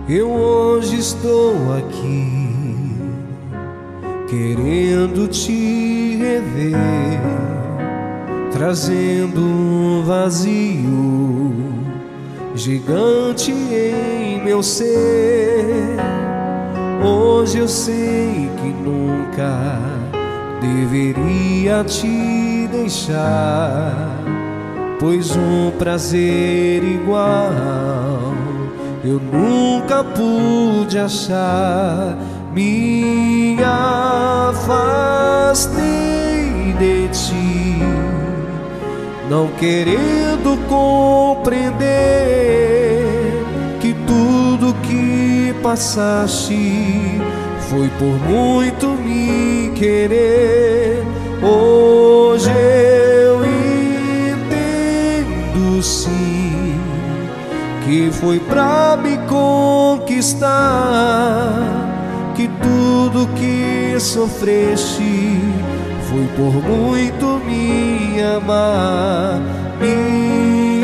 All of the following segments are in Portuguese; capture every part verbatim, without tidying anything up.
Eu hoje estou aqui querendo te rever, trazendo um vazio gigante em meu ser. Hoje eu sei que nunca deveria te deixar, pois um prazer igual eu nunca pude achar. Me afastei de ti, não querendo compreender que tudo que passaste foi por muito me querer. Hoje eu entendo sim que foi pra me conquistar, que tudo que sofreste foi por muito me amar. Me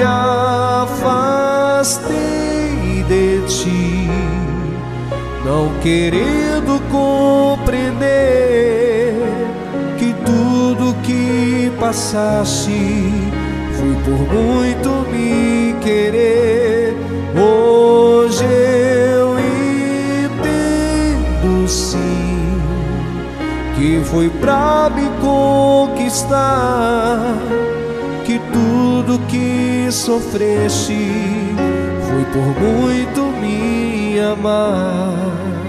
afastei de ti, não querendo compreender que tudo que passaste foi por muito me querer. Hoje eu entendo sim que foi pra me conquistar, que tudo que sofreste foi por muito me amar.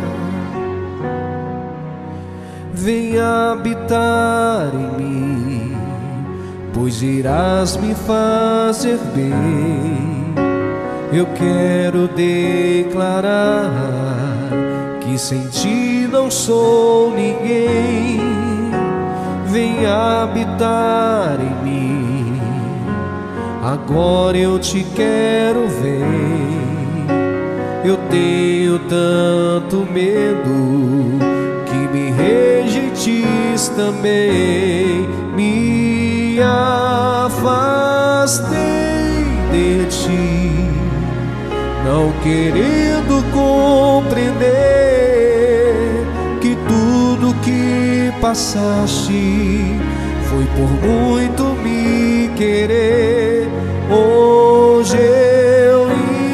Venha habitar em mim, pois irás me fazer bem. Eu quero declarar que sem ti não sou ninguém. Venha habitar em mim, agora eu te quero ver. Eu tenho tanto medo que me rejeites também. Me afastei de ti, não querendo compreender que tudo que passaste foi por muito me querer. Hoje eu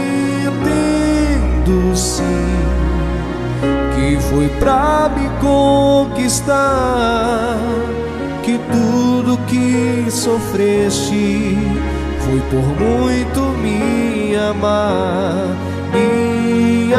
entendo sim que foi pra me conquistar, que tudo que sofreste foi por muito me amar. Me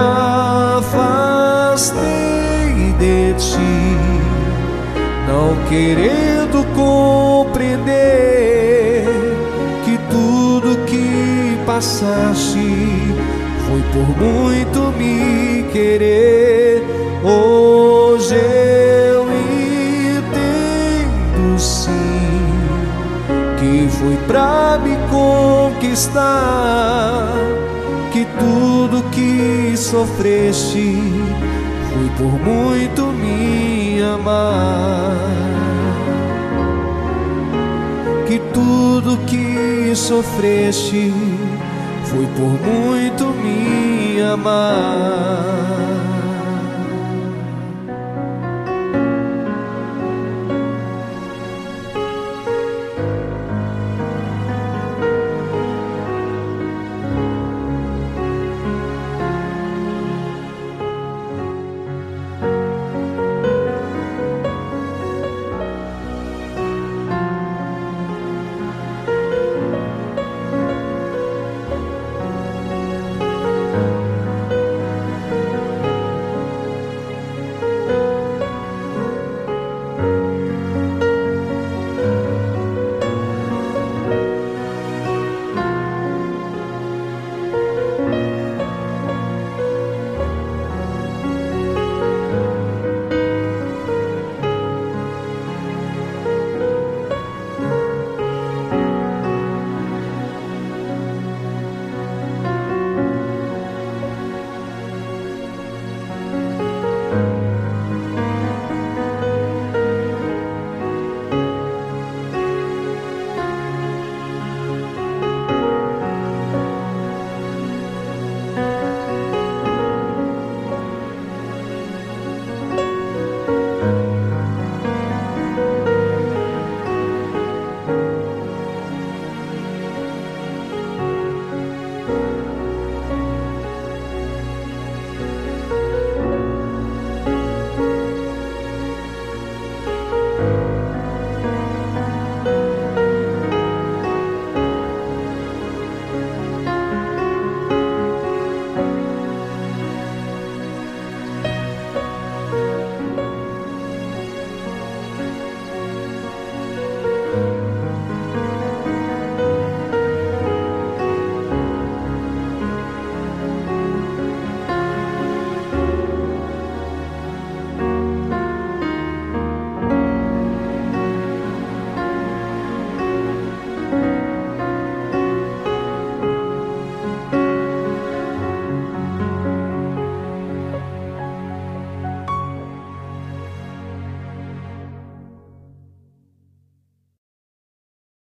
afastei de ti, não querendo compreender que tudo que passaste foi por muito me querer. Hoje eu entendo sim que foi pra me conquistar, que tudo que sofreste foi por muito me amar, que tudo que sofreste foi por muito me amar.